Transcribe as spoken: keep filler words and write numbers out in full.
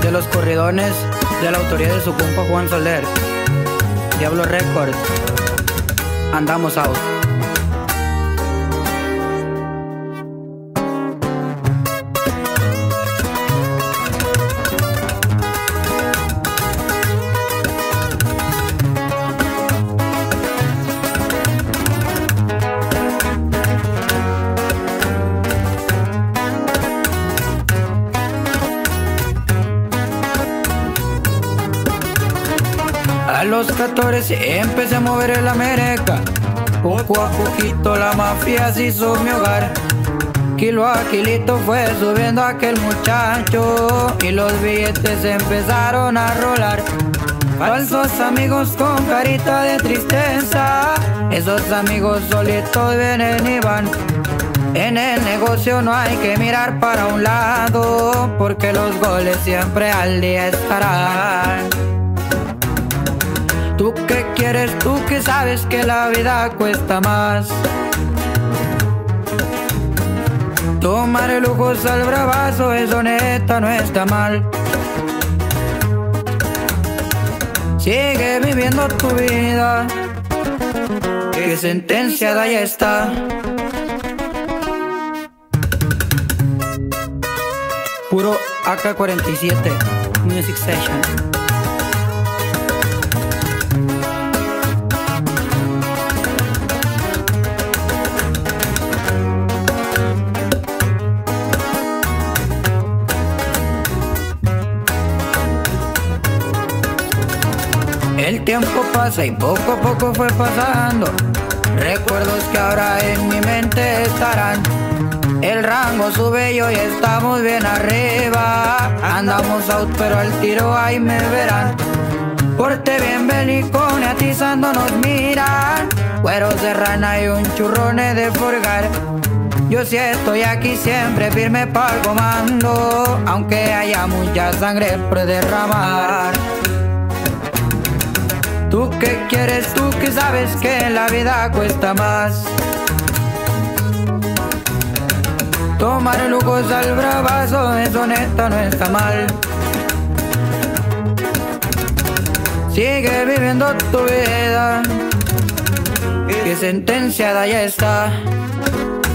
de los corridones de la autoría de su compa Juan Soler. Diablo Records. Andamos out. A los catorce empecé a mover el América. Poco a poquito la mafia se hizo mi hogar. Kilo a kilito fue subiendo aquel muchacho y los billetes empezaron a rolar. Falsos amigos con carita de tristeza, esos amigos solitos vienen y van. En el negocio no hay que mirar para un lado, porque los goles siempre al día estarán. ¿Tú qué quieres? Tú que sabes que la vida cuesta más. Tomar lujos al bravazo, eso neta no está mal. Sigue viviendo tu vida, que sentenciada ya está. Puro A K cuarenta y siete Music Session. El tiempo pasa y poco a poco fue pasando. Recuerdos que ahora en mi mente estarán. El rango sube y hoy estamos bien arriba. Andamos out pero al tiro ahí me verán. Porte bien belicón y atizando nos miran. Cueros de rana y un churrone de forgar. Yo sí estoy aquí siempre firme para el comando, aunque haya mucha sangre por derramar. ¿Tú qué quieres? Tú que sabes que la vida cuesta más. Tomar lujos al bravazo, eso neta no está mal. Sigue viviendo tu vida, que sentenciada ya está.